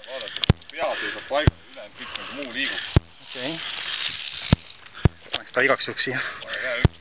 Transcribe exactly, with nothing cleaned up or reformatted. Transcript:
vaadata, pea seisab paigal ja ülejäänud kõik nagu muu liigub. Okei. Paneks ta igaks juhuks siia.